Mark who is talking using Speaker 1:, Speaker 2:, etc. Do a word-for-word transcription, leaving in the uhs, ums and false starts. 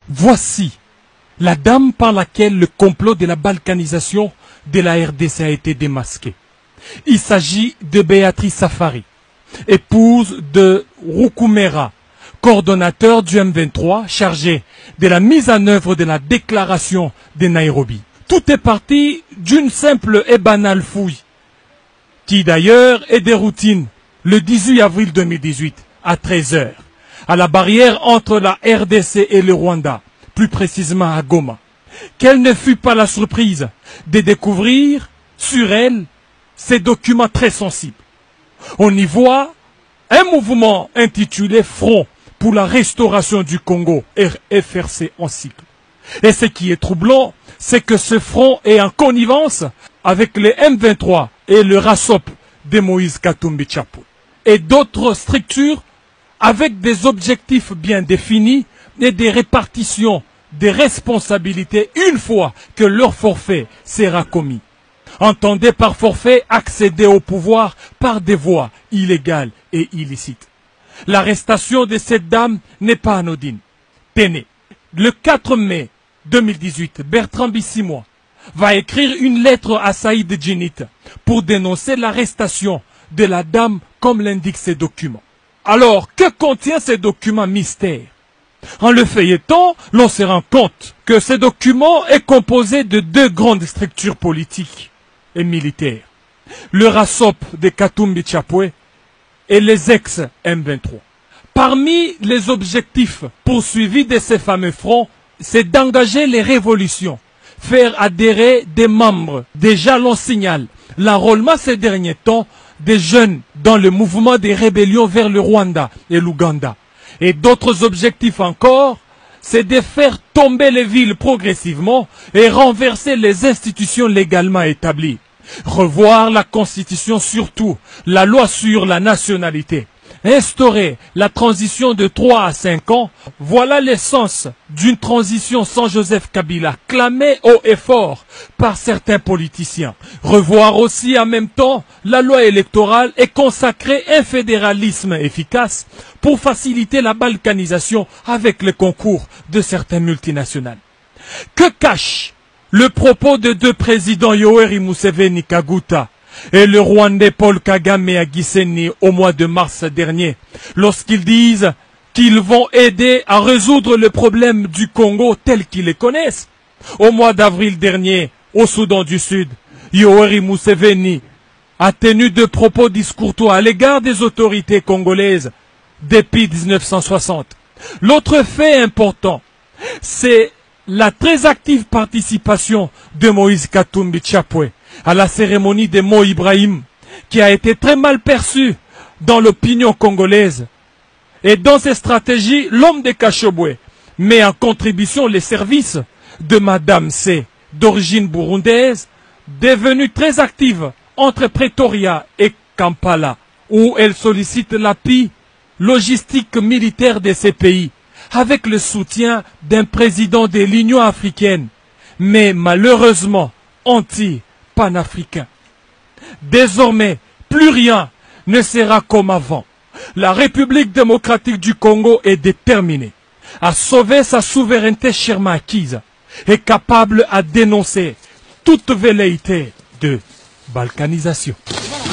Speaker 1: Voici la dame par laquelle le complot de la balkanisation de la R D C a été démasqué. Il s'agit de Béatrice Safari, épouse de Roukoumera, coordonnateur du M vingt-trois chargé de la mise en œuvre de la déclaration de Nairobi. Tout est parti d'une simple et banale fouille, qui d'ailleurs est de routine le dix-huit avril deux mille dix-huit à treize heures, à la barrière entre la R D C et le Rwanda, plus précisément à Goma. Quelle ne fut pas la surprise de découvrir sur elle ces documents très sensibles. On y voit un mouvement intitulé Front pour la restauration du Congo, F R C en cycle. Et ce qui est troublant, c'est que ce front est en connivence avec le M vingt-trois et le RASOP de Moïse Katumbi Tchapoué et d'autres structures avec des objectifs bien définis et des répartitions des responsabilités une fois que leur forfait sera commis. Entendez par forfait accéder au pouvoir par des voies illégales et illicites. L'arrestation de cette dame n'est pas anodine. Tenez, le quatre mai deux mille dix-huit, Bertrand Bisimwa va écrire une lettre à Saïd Djinit pour dénoncer l'arrestation de la dame comme l'indiquent ces documents. Alors, que contient ces documents mystères? En le feuilletant, l'on se rend compte que ce document est composé de deux grandes structures politiques et militaires. Le RASOP de Katumbi Tchapoué et les ex-M vingt-trois. Parmi les objectifs poursuivis de ces fameux fronts, c'est d'engager les révolutions, faire adhérer des membres. Déjà l'on signale l'enrôlement ces derniers temps des jeunes dans le mouvement des rébellions vers le Rwanda et l'Ouganda. Et d'autres objectifs encore, c'est de faire tomber les villes progressivement et renverser les institutions légalement établies. Revoir la Constitution, surtout la loi sur la nationalité. Instaurer la transition de trois à cinq ans, voilà l'essence d'une transition sans Joseph Kabila, clamée haut et fort par certains politiciens. Revoir aussi en même temps la loi électorale et consacrer un fédéralisme efficace pour faciliter la balkanisation avec le concours de certaines multinationales. Que cache le propos de deux présidents Yoweri Museveni Kaguta et le Rwandais Paul Kagame à Gisenyi au mois de mars dernier, lorsqu'ils disent qu'ils vont aider à résoudre le problème du Congo tel qu'ils les connaissent? Au mois d'avril dernier, au Soudan du Sud, Yoweri Museveni a tenu de propos discourtois à l'égard des autorités congolaises depuis mille neuf cent soixante. L'autre fait important, c'est la très active participation de Moïse Katumbi Tchapoué à la cérémonie de Mo Ibrahim, qui a été très mal perçue dans l'opinion congolaise. Et dans ces stratégies, l'homme de Kachobwe met en contribution les services de Madame C, d'origine burundaise, devenue très active entre Pretoria et Kampala, où elle sollicite l'appui logistique militaire de ces pays, avec le soutien d'un président de l'Union africaine, mais malheureusement anti-panafricain. Désormais, plus rien ne sera comme avant. La République démocratique du Congo est déterminée à sauver sa souveraineté chèrement acquise et capable à dénoncer toute velléité de balkanisation.